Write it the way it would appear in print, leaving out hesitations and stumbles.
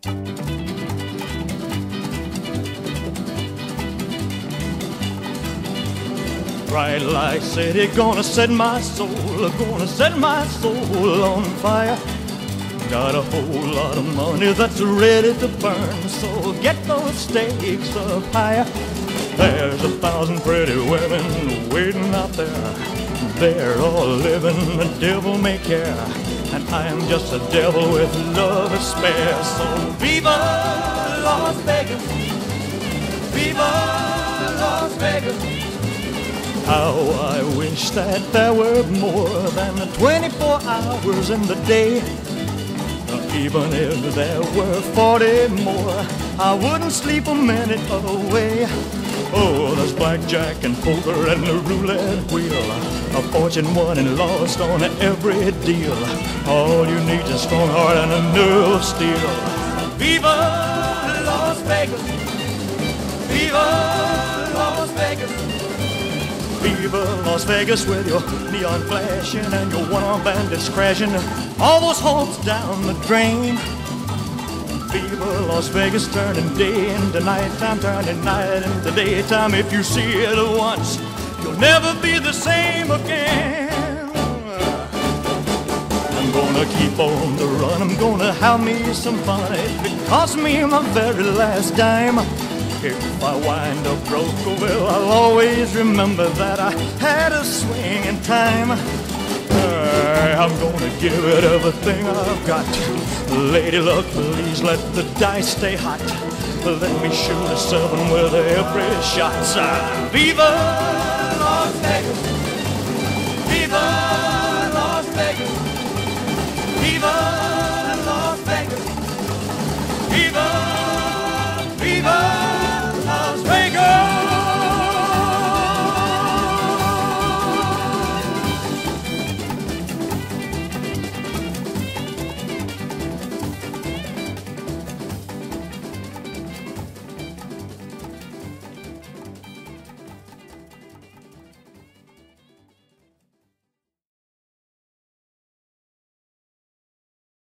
Bright light city, gonna set my soul, gonna set my soul on fire. Got a whole lot of money that's ready to burn, so get those stakes up higher. There's 1,000 pretty women waiting out there. They're all living the devil may care, and I am just a devil with love to spare. So viva Las Vegas, viva Las Vegas. How I wish that there were more than 24 hours in the day. Even if there were 40 more, I wouldn't sleep a minute away. Oh, there's blackjack and poker and the roulette wheel, a fortune won and lost on every deal. All you need is a strong heart and a nerve of steel. Viva Las Vegas, viva Las Vegas. Viva Las Vegas with your neon flashing and your one-armed bandits crashing all those hopes down the drain. Viva Las Vegas, turning day into nighttime, turning night into daytime. If you see it once, you'll never be the same again. I'm gonna keep on the run, I'm gonna have me some fun. It cost me my very last dime. If I wind up broke, well, I'll always remember that I had a swing in time. I'm gonna give it everything I've got. Lady luck, please let the dice stay hot. Let me shoot a 7 with every shot. Viva Las Vegas, viva Las Vegas, viva